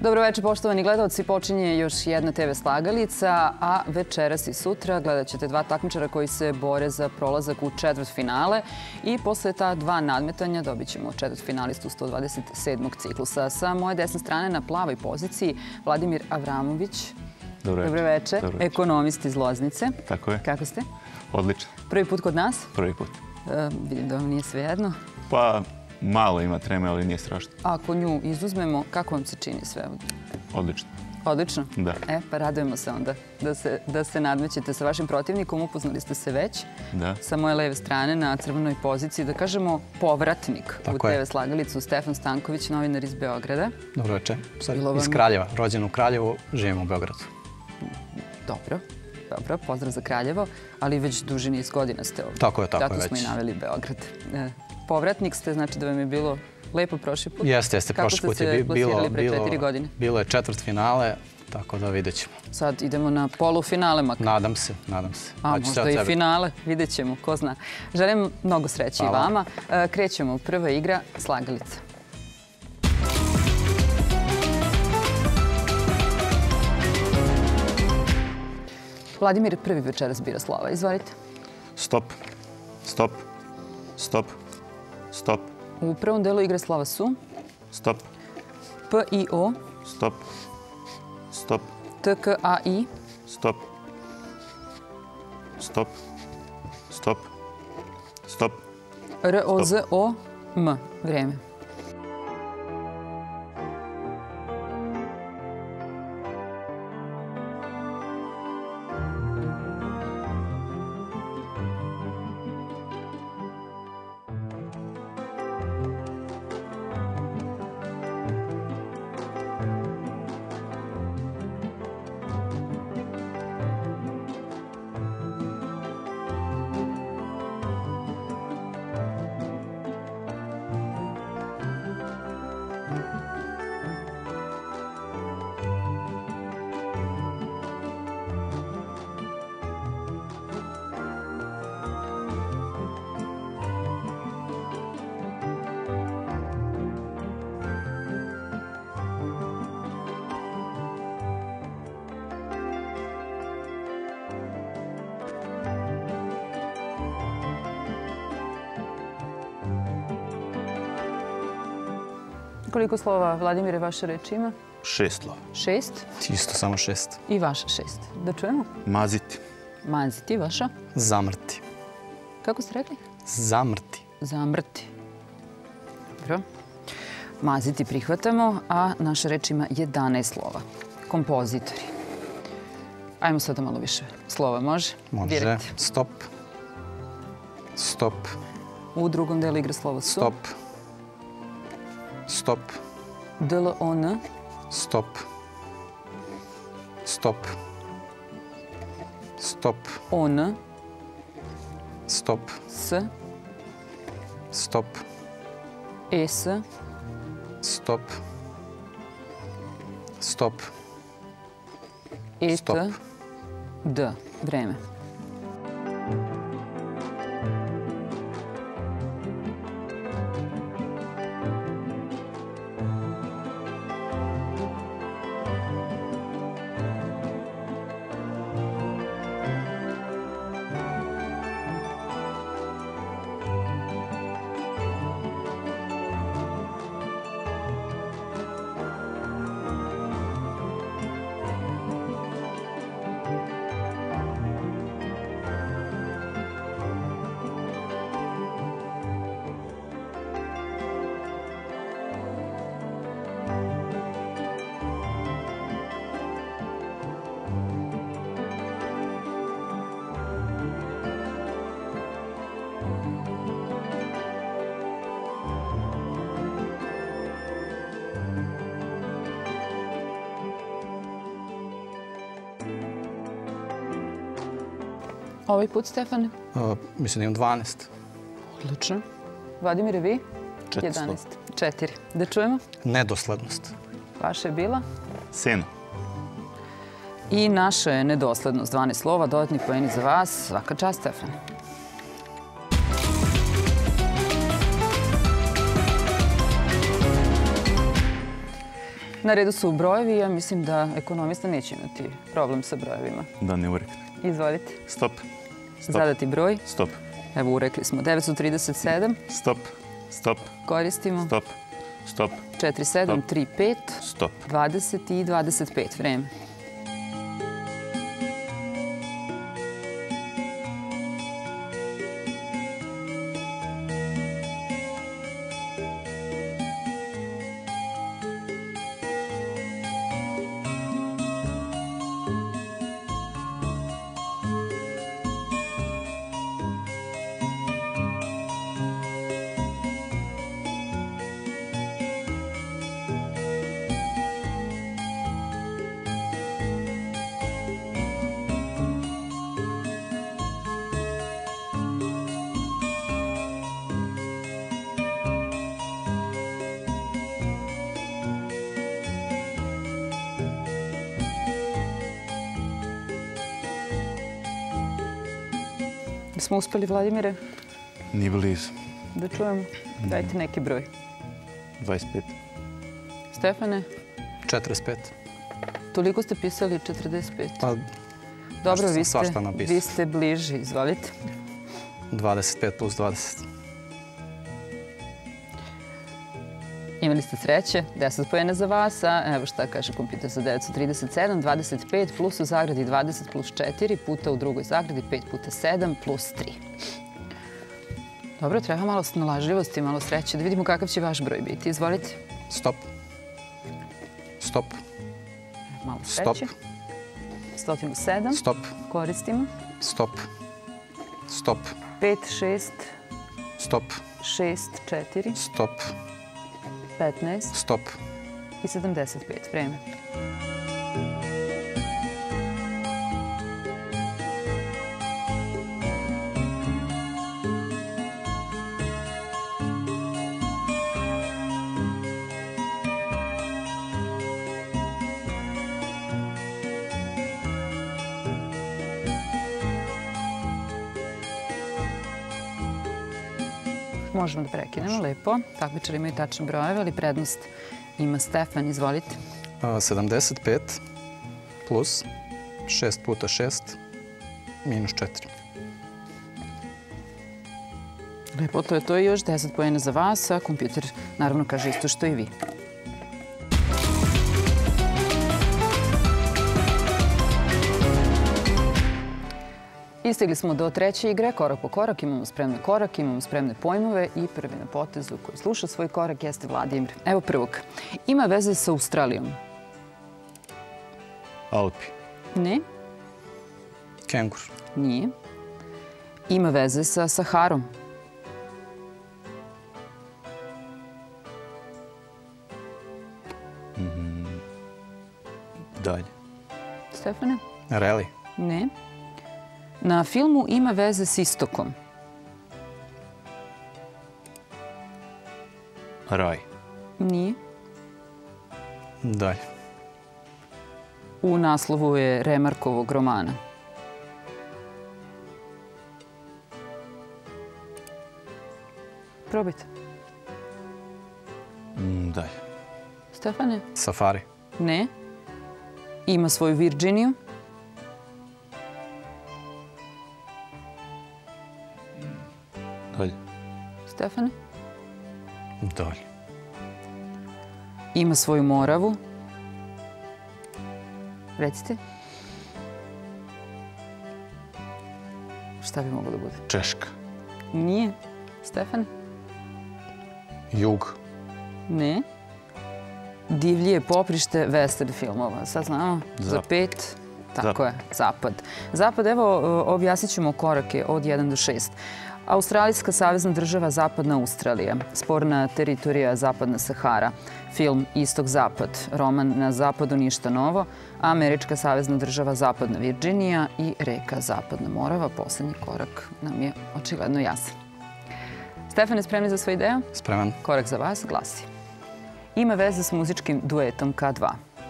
Dobro večer, poštovani gledalci. Počinje još jedna TV slagalica, a večeras i sutra gledat ćete dva takmičara koji se bore za prolazak u četvrtfinale i posle ta dva nadmetanja dobit ćemo četvrtfinalistu 127. ciklusa. Sa moje desne strane na plavoj poziciji Vladimir Avramović. Dobro večer. Ekonomist iz Loznice. Tako je. Kako ste? Odlično. Prvi put kod nas? Prvi put. Vidim da vam nije svejedno. Pa malo ima treme, ali nije strašno. Ako nju izuzmemo, kako vam se čini sve ovdje? Odlično. Odlično? Da. Pa radujemo se onda da se nadmećete sa vašim protivnikom. Upoznali ste se već. Da. Sa moje leve strane na crvenoj poziciji, da kažemo povratnik u TV slagalicu, Stefan Stanković, novinar iz Beograda. Dobro večer. Iz Kraljeva. Rođen u Kraljevu, živim u Beogradu. Dobro. Dobro, pozdrav za Kraljevo, ali već duži niz godina ste ovdje. Tako je, tako je već. Zato smo i naveli Beograd. Povratnik ste, znači da vam je bilo lepo prošli put? Jeste, prošli put je bilo... Kako ste se plasirali pre 4 godine? Bilo je četvrtfinale, tako da vidjet ćemo. Sad idemo na polufinale makar? Nadam se, nadam se. A možda i finale, vidjet ćemo, ko zna. Želim mnogo sreće i vama. Krećemo, prva igra, slagalica. Vladimir prvi večeras bira slova. Izvolite. Stop, stop, stop, stop. U prvom delu igre slova su? Stop. P, I, O. Stop, stop. T, K, A, I. Stop, stop, stop, stop. R, O, Z, O, M. Vreme. Koliko slova, Vladimire, vaše reči ima? 6 slova. 6? Isto samo 6. I vaša 6. Da čujemo? Maziti. Maziti, vaša? Zamrti. Kako ste rekli? Zamrti. Zamrti. Dobro. Maziti prihvatamo, a naša reč ima 11 slova. Kompozitori. Ajmo sada malo više slova, može? Može. Stop. Stop. U drugom delu igre slova su? Stop. Stop. D-L-O-N. Stop. Stop. Stop. O-N. Stop. S. Stop. E-S. Stop. Stop. E-T. D. Vreme. Ovaj put, Stefane? Mislim da imam 12. Odlično. Vladimire, vi? 4. 4. Da čujemo? Nedoslednost. Vaša je bila? Seno. I naša je nedoslednost. 12 slova, dodatni poeni za vas. Svaka čast, Stefane. Na redu su brojevi. Ja mislim da ekonomista neće imati problem sa brojevima. Da ne urekne. Izvolite. Stop. Zadati broj. Stop. Evo, urekli smo. 937. Stop. Stop. Koristimo. Stop. Stop. 4735. Stop. 20 i 25. Vreme. Smo uspeli, Vladimire? Ni blizu. Da čujemo. Dajte neki broj. 25. Stefane? 45. Toliko ste pisali 45. Pa, dobro, svašta napisao. vi ste bliži. Izvolite. 25 plus 20. Imali ste sreće, 10 poena za vas, a evo šta kaže kompjuter za 937, 25 plus u zagradi 20 plus 4 puta u drugoj zagradi 5 puta 7 plus 3. Dobro, treba malo snalažljivosti, malo sreće, da vidimo kakav će vaš broj biti. Izvolite. Stop. Stop. Malo sreće. Stop. 107. Stop. Koristimo. Stop. Stop. 5, 6. Stop. 6, 4. Stop. 15. Stop. I 75. Vreme. Možemo da prekinemo, lepo. Takmičari imaju tačne brojeve, ali prednost ima Stefan. Izvolite. 75 plus 6 puta 6 minus 4. Lepo, to je to i još 10 poena za vas, a kompjuter naravno kaže isto što i vi. I stigli smo do treće igre, korak po korak. Imamo spremne korake, imamo spremne pojmove i prvi na potezu koji sluša svoj korak jeste Vladimir. Evo prvog. Ima veze sa Australijom. Alpi. Ne. Kengur. Nije. Ima veze sa Saharom. Dalje. Stefane? Reli. Ne. Na filmu ima veze s istokom. Raj. Nije. Dalje. U naslovu je Remarkovog romana. Probajte. Dalje. Stefane? Safari. Ne. Ima svoju Virginiju. Dalje. Stefane? Dalje. Ima svoju Moravu. Recite. Šta bi moglo da bude? Češka. Nije. Stefane? Jug. Ne. Divlje poprište western filmova. Sad znamo za 5. Tako je, Zapad. Zapad, evo, objasnit ćemo korake od 1 do 6. Australijska savezna država Zapadna Australija, sporna teritorija Zapadna Sahara, film Istok-Zapad, roman Na zapadu ništa novo, Američka savezna država Zapadna Virginija i reka Zapadna Morava. Poslednji korak nam je očigledno jasan. Stefane, spremni za svoj deo? Spreman. Korak za vas glasi. Ima veze s muzičkim duetom K2.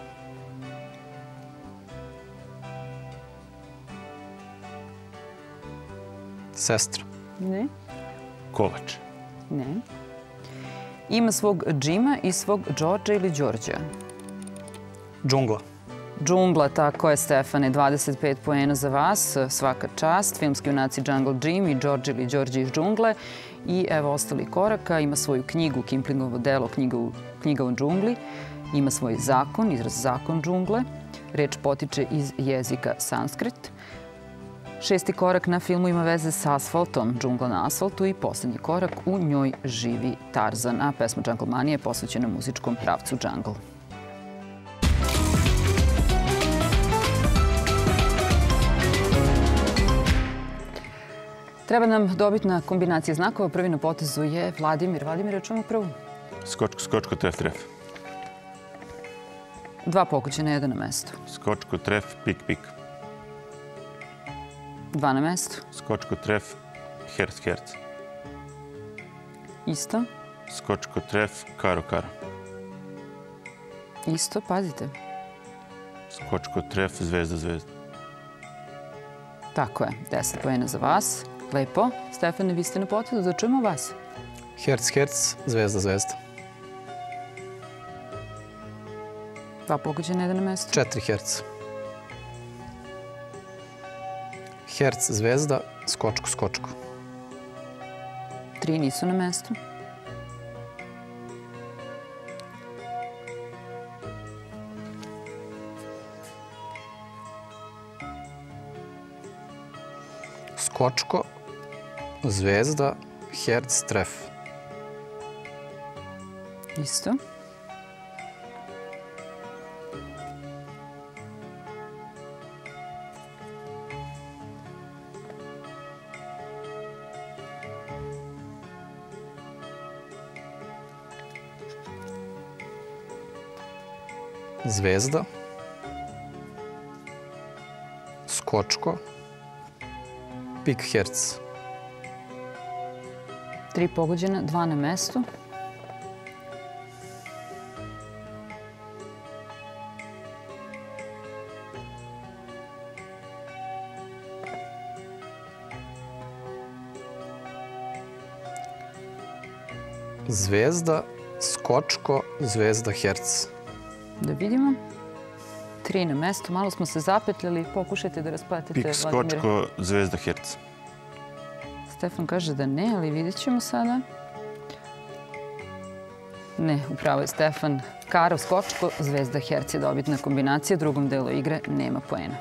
Sestra. Ne. Kovač. Ne. Ima svog Džima i svog Đorđa ili Đorđa. Džungla. Džungla, tako je, Stefane. 25 poena za vas, svaka čast. Filmski junaci Jungle Jim i Đorđe ili Đorđe iz džungle. I evo ostali koraka. Ima svoju knjigu, Kimplingovo delo, knjiga o džungli. Ima svoj zakon, izraz zakon džungle. Reč potiče iz jezika sanskrit. 6. korak na filmu ima veze s asfaltom, džungla na asfaltu, i poslednji korak, u njoj živi Tarzan, a pesma Jungle Manije je posvećena muzičkom pravcu Jungle. Treba nam dobitna kombinacija znakova. Prvi na potezu je Vladimir. Vladimir, čujemo prvu. Skočko, skočko, tref, tref. 2 pokućena, 1 na mestu. Skočko, tref, pik, pik. 2 na mestu. Skočko, tref, herc, herc. Isto. Skočko, tref, karo, karo. Isto, pazite. Skočko, tref, zvezda, zvezda. Tako je, 10 poena za vas. Lepo. Stefane, vi ste na potezu, da čujemo vas. Herc, herc, zvezda, zvezda. 2 pokućena, 1 na mestu. 4 herc. Herc, zvezda, skočko, skočko. 3 nisu na mestu. Skočko, zvezda, herc, tref. Isto. Zvezda, skočko, pik, herc. 3 pogođena, 2 na mestu. Zvezda, skočko, zvezda, herc. Da vidimo. 3 na mestu. Malo smo se zapetljali. Pokušajte da raspletete, Pik, Vladimire. skočko, zvezda, herc. Stefan kaže da ne, ali vidjet ćemo sada. Ne, upravo je Stefan. Karo, skočko, zvezda, herc je dobitna kombinacija. U drugom delu igre nema poena.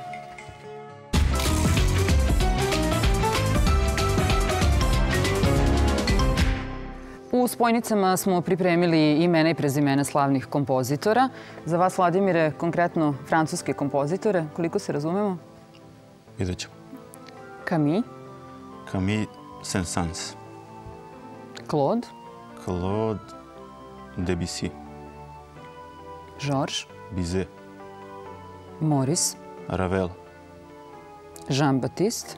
U spojnicama smo pripremili imena i prezimena slavnih kompozitora. Za vas, Vladimire, konkretno francuske kompozitore. Koliko se razumemo? Vidjet ćemo. Camille. Camille Saint-Saëns. Claude. Claude Debussy. Georges. Bizet. Maurice. Ravel. Jean-Baptiste.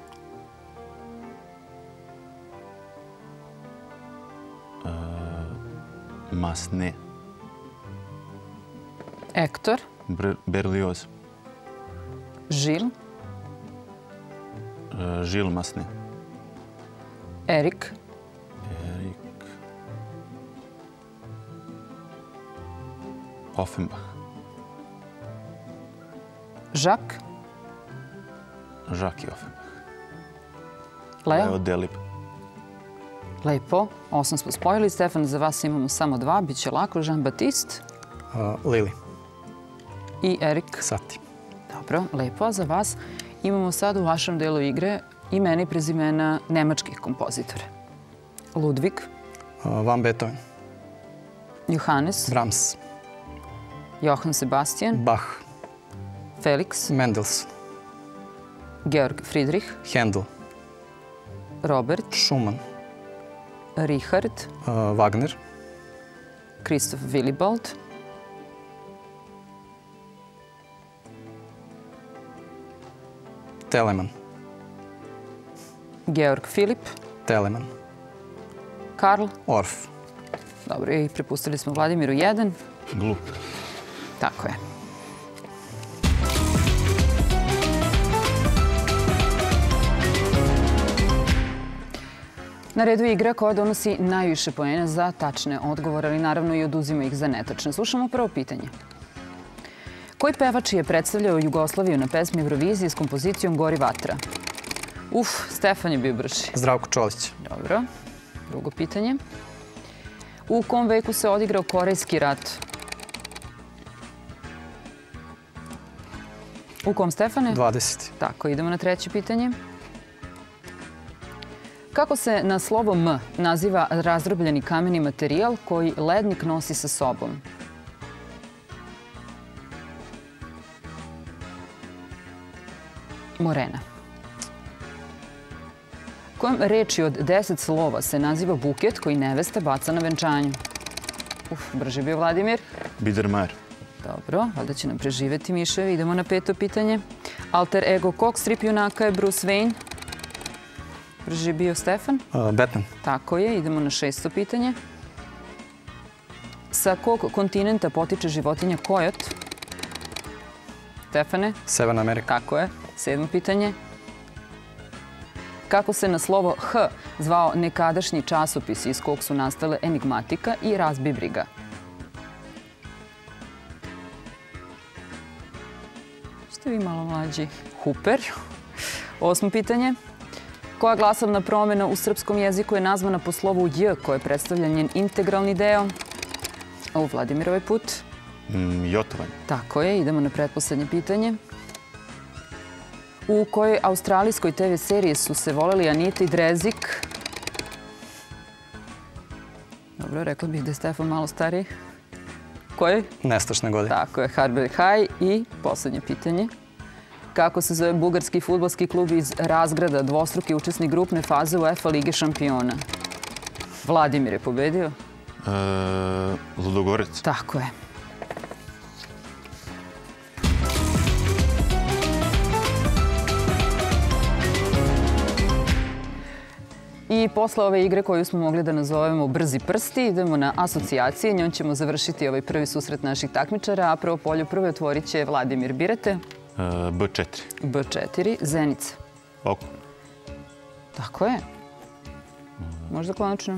Massenet. Hector. Berlioz. Gilles. Gilles Massenet. Eric. Offenbach. Jacques. Jacques Offenbach. Leo. Delib. Lepo. 8 smo spojili. Stefan, za vas imamo samo 2. Biće lako. Jean-Baptiste. Lili. I Erik. Sati. Dobro, lepo. A za vas imamo sad u vašem delu igre imena i prezimena nemačkih kompozitora. Ludwig. Van Beethoven. Johannes. Brahms. Johann Sebastian. Bach. Felix. Mendelssohn. Georg Friedrich. Handel. Robert. Schumann. Richard. Wagner. Christoph Willibald. Telemann. Georg Philipp. Telemann. Karl. Orff. Dobro, i prepustili smo Vladimiru 1. Glup. Tako je. Na redu je igra koja donosi najviše poena za tačne odgovore, ali naravno i oduzima ih za netačne. Slušamo prvo pitanje. Koji pevač je predstavljao Jugoslaviju na pesmi Euroviziji s kompozicijom Gori vatra? Stefan je bio brži. Zdravko Čolić. Dobro. Drugo pitanje. U kom veku se odigrao Korejski rat? U kom, Stefane? 20. Tako, idemo na treće pitanje. Kako se na slovo M naziva razdrobljeni kameni materijal koji lednik nosi sa sobom? Morena. Kojom reči od 10 slova se naziva buket koji nevesta baca na venčanju? Brže bio Vladimir. Bidermajer. Dobro, valjda će nam preživeti miševi. Idemo na peto pitanje. Alter ego kog strip junaka je Bruce Wayne? Brže bio Stefan. Batman. Tako je. Idemo na šesto pitanje. Sa kog kontinenta potiče životinja kojot? Stefane. Severna Amerika. Tako je. Sedmo pitanje. Kako se na slovo H zvao nekadašnji časopis iz kog su nastale Enigmatika i Razbibriga? Ste vi malo mlađi? Huper. Osmo pitanje. Koja glasovna promjena u srpskom jeziku je nazvana po slovu J koje predstavlja njen integralni deo? Vladimir ovaj put. Jotovan. Tako je. Idemo na pretposlednje pitanje. U kojoj australijskoj TV seriji su se voleli Anita i Drezik? Dobro, rekla bih da je Stefan malo stariji. Kojoj? Nestašne godine. Tako je, Harbury High. I posljednje pitanje. Kako se zove bugarski fudbalski klub iz Razgrada, dvostruki učesnik grupne faze UEFA Lige šampiona? Vladimir je pobedio. Ludogorec. Tako je. I posle ove igre koju smo mogli da nazovemo Brzi prsti, idemo na asocijacije. Njom ćemo završiti ovaj prvi susret naših takmičara, a prvo polju prvo otvorit će Vladimir. Birate? B4. B4. Zenica. Oko. Tako je. Možda konačno.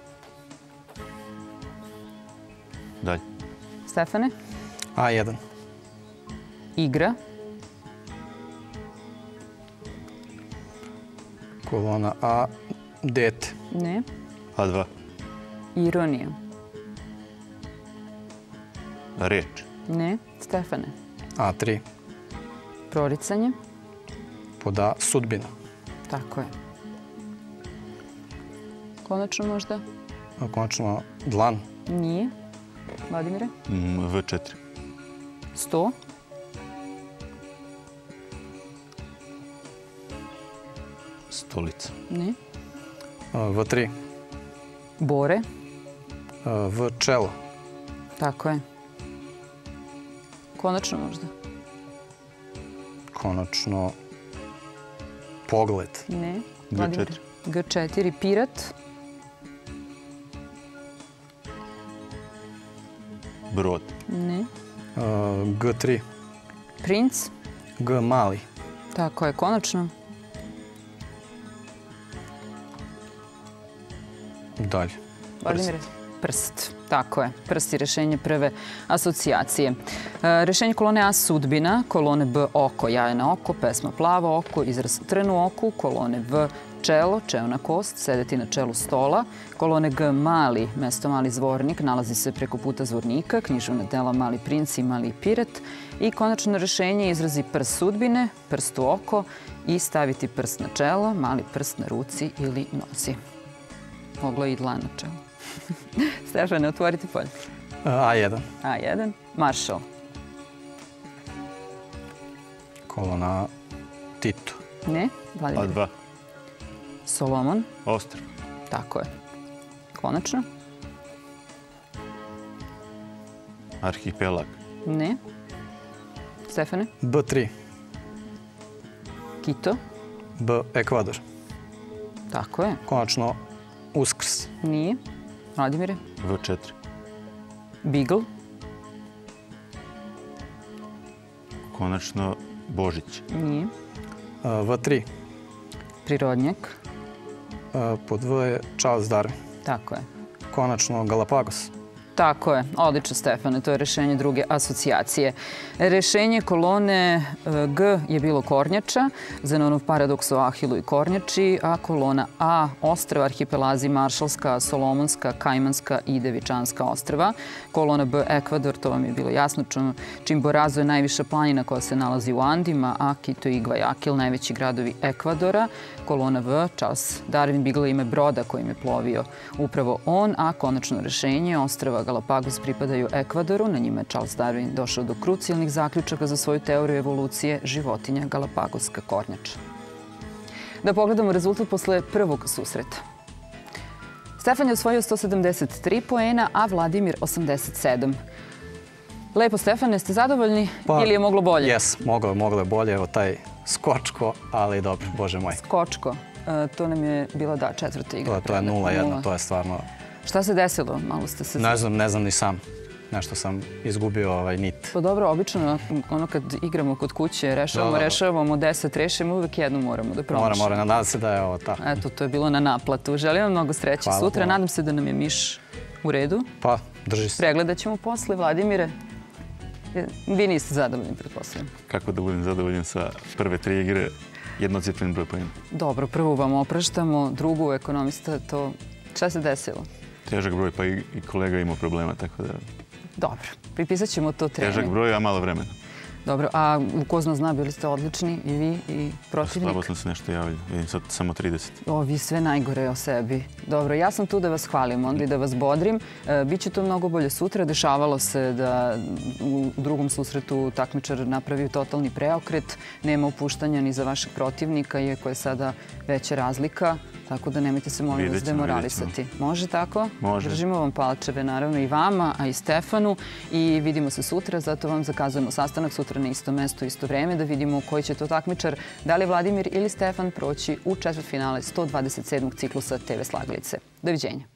Dalje. Stefane? A1. Igra. Kolona A. Dete. Ne. A2. Ironija. Reč. Ne. Stefane? A3. Proricanje. Pod A. Sudbina. Tako je. Konačno možda? Konačno dlan. Nije. Vladimire? V4. 100. Stolica. Ne. V3. Bore. V čelo. Tako je. Konačno možda? Konačno pogled. Ne. G4. G4. Pirat. Brod. Ne. G3. Princ. G mali. Tako je. Konačno? Dalje. Vladimire? Prst. Tako je. Prst je rešenje prve asocijacije. Rešenje kolone A sudbina, kolone B oko, jajna oko, pesma plavo oko, izraz tren u oku, kolone V čelo, čeona kost, sedeti na čelu stola, kolone G mali, mesto mali zvornik, nalazi se preko puta zvornika, književna dela Mali princ i Mali pirat i konačno rešenje izrazi prst sudbine, prst u oko i staviti prst na čelo, mali prst na ruci ili nozi. Moglo je i dlan na čelu. Stefane, otvorite polje. A1. A1. Maršal. Kolona Tito. Ne. Vladimir. A2. Solomon. Ostrv. Tako je. Konačno. Arhipelag. Ne. Stefane. B3. Kito. B Ekvador. Tako je. Konačno Uskrs. Nije. Vladimire. V4. Beagle. Konačno Božić. Nije. V3. Prirodnjak. Pod V je Charles Darwin. Tako je. Konačno Galapagos. Tako je, odlično Stefane, to je rešenje druge asocijacije. Rešenje kolone G je bilo kornjača, Zenonov paradoks o Ahilu i kornjači, a kolona A ostrva, arhipelazi Maršalska, Solomonska, Kajmanska i Devičanska ostrva. Kolona B Ekvador, to vam je bilo jasno, Čimborazo je najviša planina koja se nalazi u Andima, a Quito i Guayaquil, najveći gradovi Ekvadora. Kolona V, Charles Darwin Bigelow, ime broda kojim je plovio upravo on, a konačno rešenje ostrva Galapagos pripadaju Ekvadoru. Na njima je Charles Darwin došao do krucijalnih zaključaka za svoju teoriju evolucije životinja Galapagoska kornjača. Da pogledamo rezultat posle prvog susreta. Stefan je osvojio 173 poena, a Vladimir 87. Lepo, Stefane, ste zadovoljni ili je moglo bolje? Jes, moglo je bolje. Evo taj skočko, ali dobro, Bože moj. Skočko. To nam je bila, četvrta igra. To je 0-1, to je stvarno... Šta se desilo? Malo ste se... Ne znam ni sam. Nešto sam izgubio nit. Pa dobro, obično ono kad igramo kod kuće, rešavamo 10, rešimo, uvek jednu moramo da promašamo. Moram, nadam se da je ovo tako. Eto, to je bilo na naplatu. Želim vam mnogo sreće sutra. Nadam se da nam je miš u redu. Pa, drži se. Pregledat ćemo posle. Vladimire, vi niste zadovoljni, pretpostavljam. Kako da budem zadovoljan sa prve 3 igre, jednocifren broj poena? Dobro, prvu vam opraštamo, drugu ekonomista, to... Šta se desilo? Težak broj, pa i kolega imao problema, tako da... Dobro, pripisat ćemo to trening. Težak broj, a malo vremena. Dobro, a ko zna, bili ste odlični i vi i protivnik? Slabo sam se nešto javio, vidim sad samo 30. Vi sve najgore o sebi. Dobro, ja sam tu da vas hvalim, onda i da vas bodrim. Biće to mnogo bolje sutra. Dešavalo se da u drugom susretu takmičar napravi totalni preokret. Nema opuštanja ni za vašeg protivnika, iako je sada veća razlika. Tako da nemojte se, molim vas, demoralisati. Može tako? Može. Držimo vam palčeve, naravno i vama, a i Stefanu. I vidimo se sutra, zato vam zakazujemo sastanak sutra na isto mesto, isto vreme, da vidimo koji će to takmičar, da li Vladimir ili Stefan, proći u četvrtfinale 127. ciklusa TV Slagalice. Doviđenja.